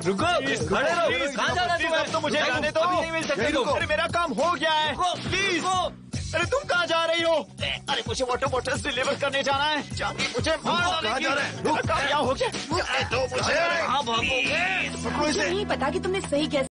रुको, खड़े रहो। कहाँ जाना है तुम्हें? तो मुझे जाने दो। अभी नहीं मिल सकते तुम। अरे मेरा काम हो गया है, प्लीज। अरे तुम कहाँ जा रही हो? अरे मुझे वाटर बॉटल्स डिलीवर करने जाना है। जाके मुझे कहाँ जा रहे हैं? काम यहाँ हो गया। तो मुझे हाँ भागोगे। पकड़ो इसे। नहीं पता कि तुमने सही कैसे